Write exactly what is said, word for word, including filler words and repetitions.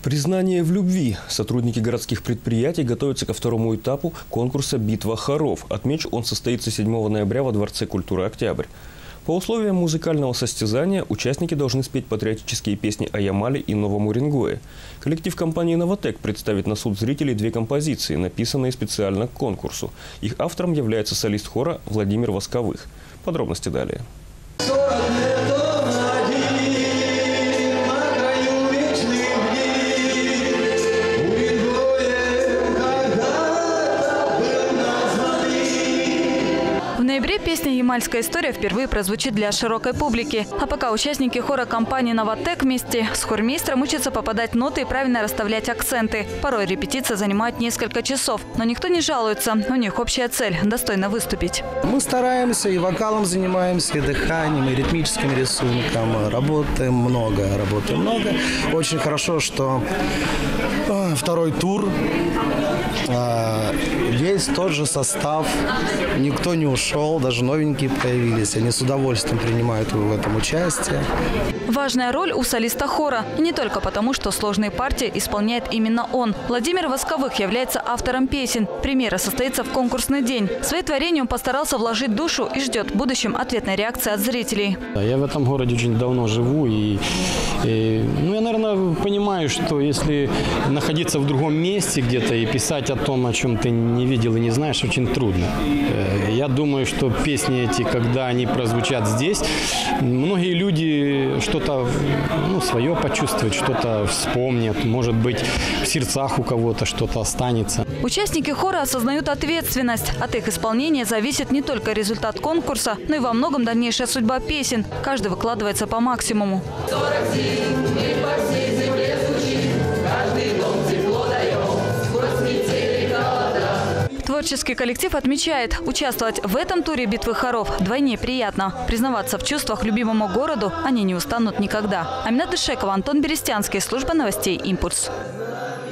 Признание в любви. Сотрудники городских предприятий готовятся ко второму этапу конкурса «Битва хоров». Отмечу, он состоится седьмого ноября во Дворце культуры «Октябрь». По условиям музыкального состязания участники должны спеть патриотические песни о Ямале и Новом Уренгое. Коллектив компании «Новотек» представит на суд зрителей две композиции, написанные специально к конкурсу. Их автором является солист хора Владимир Восковых. Подробности далее. В ноябре песня «Ямальская история» впервые прозвучит для широкой публики. А пока участники хора компании «Новотек» вместе с хормейстром учатся попадать ноты и правильно расставлять акценты. Порой репетиции занимают несколько часов. Но никто не жалуется. У них общая цель – достойно выступить. Мы стараемся, и вокалом занимаемся, и дыханием, и ритмическим рисунком. Работаем много, работаем много. Очень хорошо, что второй тур, весь тот же состав, никто не ушел, даже новенькие появились. Они с удовольствием принимают в этом участие. Важная роль у солиста хора. И не только потому, что сложные партии исполняет именно он. Владимир Восковых является автором песен. Премьера состоится в конкурсный день. Свои творения он постарался вложить душу и ждет в будущем ответной реакции от зрителей. Я в этом городе очень давно живу. И, и ну, я, наверное, понимаю, что если находиться в другом месте где-то и писать о том, о чем ты не видел и не знаешь, очень трудно. Я думаю, что песни эти, когда они прозвучат здесь, многие люди что-то ну, свое почувствуют, что-то вспомнят, может быть, в сердцах у кого-то что-то останется. Участники хора осознают ответственность. От их исполнения зависит не только результат конкурса, но и во многом дальнейшая судьба песен. Каждый выкладывается по максимуму. Творческий коллектив отмечает, участвовать в этом туре «Битвы хоров» вдвойне приятно. Признаваться в чувствах любимому городу они не устанут никогда. Аминат Дышекова, Антон Берестянский, служба новостей «Импульс».